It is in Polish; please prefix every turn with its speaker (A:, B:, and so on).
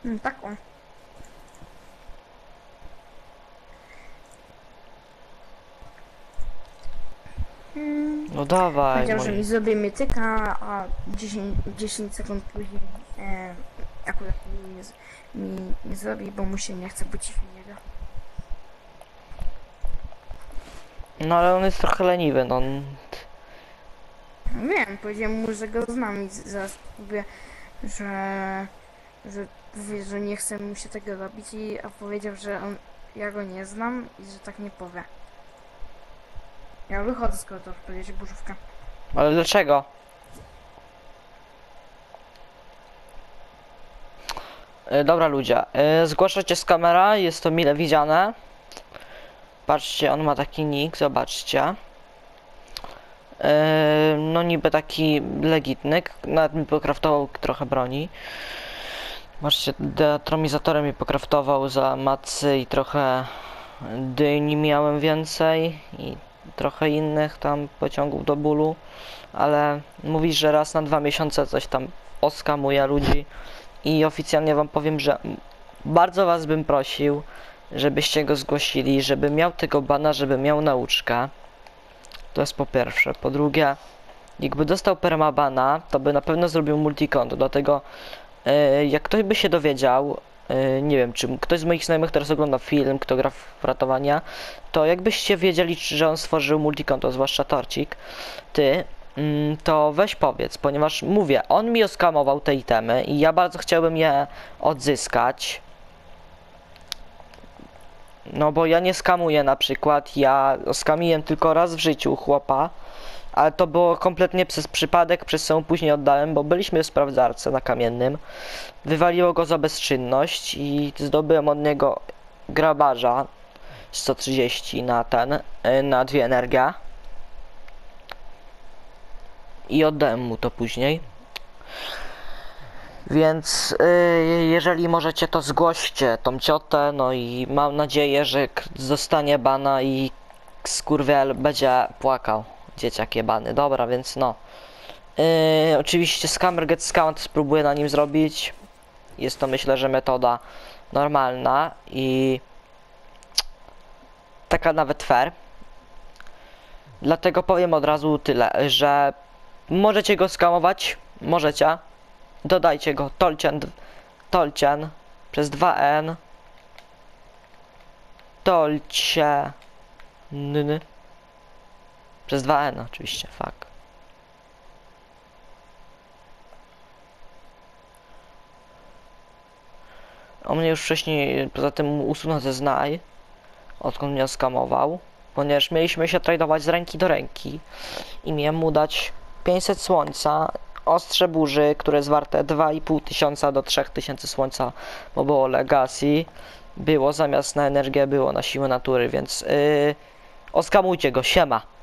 A: Taką.
B: No dawaj,
A: Powiedział, że mi
B: moi.
A: zrobi mytyka, a 10 sekund później akurat mi nie zrobi, bo mu się nie chce budzić w niego.
B: No ale on jest trochę leniwy, no.
A: Wiem, powiedziałem mu, że go znam i zaraz mówię, że powie, że nie chce mu się tego robić, a powiedział, że ja go nie znam i że tak nie powie. Ja wychodzę, skoro to powiedzieć burzówka.
B: Ale dlaczego? Dobra ludzie, zgłaszacie z kamera, jest to mile widziane. Patrzcie, on ma taki nick, zobaczcie. No niby taki legitny, nawet mi pokraftował trochę broni. Patrzcie, deatomizatorem mi pokraftował za macy i trochę dyni miałem więcej i trochę innych tam pociągów do bólu, ale mówi, że raz na 2 miesiące coś tam oskamuje ludzi i oficjalnie wam powiem, że bardzo was bym prosił, żebyście go zgłosili, żeby miał tego bana, żeby miał nauczkę. To jest po pierwsze. Po drugie, jakby dostał permabana, to by na pewno zrobił multikonto, dlatego jak ktoś by się dowiedział, nie wiem, czy ktoś z moich znajomych teraz ogląda film, kto gra w ratowania, to jakbyście wiedzieli, że on stworzył multikonto, zwłaszcza Torcik, ty, to weź powiedz, ponieważ mówię, on mi oskamował te itemy i ja bardzo chciałbym je odzyskać. No bo ja nie skamuję na przykład, ja skamiłem tylko raz w życiu chłopa, ale to było kompletnie przez przypadek, przez co mu później oddałem, bo byliśmy w sprawdzarce na kamiennym. Wywaliło go za bezczynność i zdobyłem od niego grabarza 130 na 2 energia. I oddałem mu to później. Więc jeżeli możecie, to zgłoście tą ciotę, no i mam nadzieję, że zostanie bana i skurwiel będzie płakał. Dzieciak jebany. Dobra, więc no. Oczywiście Scammer Get Scammed spróbuję na nim zrobić. Jest to, myślę, że metoda normalna i taka nawet fair. Dlatego powiem od razu tyle, że możecie go skamować, możecie. Dodajcie go Tolcian przez 2N. Tolcie przez 2N oczywiście, fuck. On mnie już wcześniej, poza tym usunął ze znaj, odkąd mnie skamował, ponieważ mieliśmy się tradować z ręki do ręki i miałem mu dać 500 słońca, ostrze burzy, które jest warte 2500 do 3000 słońca, bo było legacy, było zamiast na energię, było na siłę natury, więc oskamujcie go, siema.